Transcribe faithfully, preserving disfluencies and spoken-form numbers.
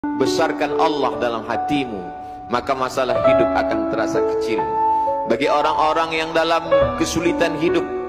besarkan Allah dalam hatimu, maka masalah hidup akan terasa kecil. Bagi orang-orang yang dalam kesulitan hidup,